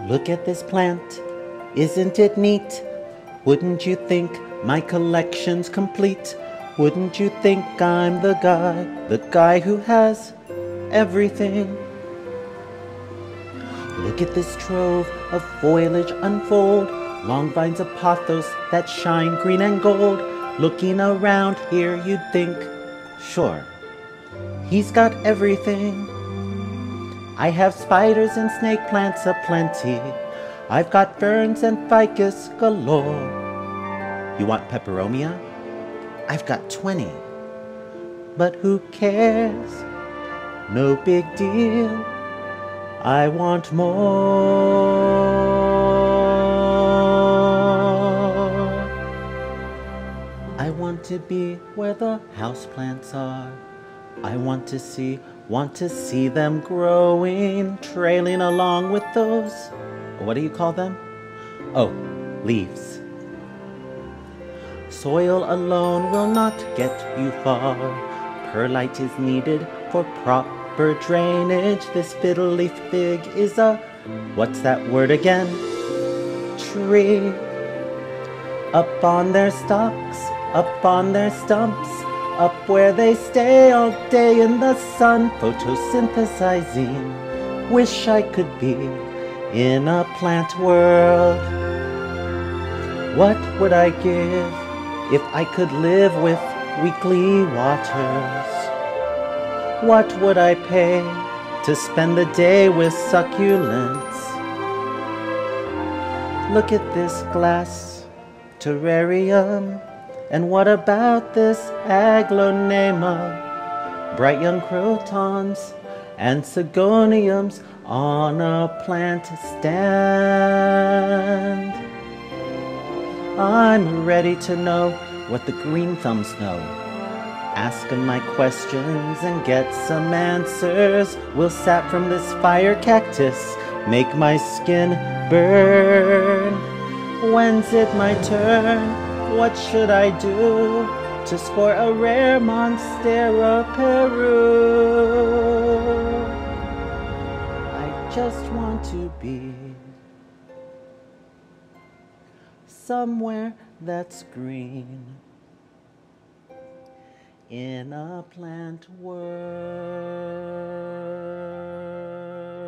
Look at this plant, isn't it neat? Wouldn't you think my collection's complete? Wouldn't you think I'm the guy who has everything? Look at this trove of foliage unfold, long vines of pothos that shine green and gold. Looking around here you'd think, sure, he's got everything. I have spiders and snake plants aplenty. I've got ferns and ficus galore. You want peperomia? I've got 20. But who cares? No big deal. I want more. I want to be where the houseplants are. I want to see them growing, trailing along with those, what do you call them? Oh, leaves. Soil alone will not get you far. Perlite is needed for proper drainage. This fiddle leaf fig is a, what's that word again? Tree. Up on their stalks, up on their stumps, up where they stay all day in the sun, photosynthesizing. Wish I could be in a plant world. What would I give if I could live with weekly waters? What would I pay to spend the day with succulents? Look at this glass terrarium. And what about this aglaonema? Bright young crotons and sigoniums on a plant stand. I'm ready to know what the green thumbs know. Ask 'em my questions and get some answers. Will sap from this fire cactus make my skin burn? When's it my turn? What should I do to score a rare Monstera Peru? I just want to be somewhere that's green in a plant world.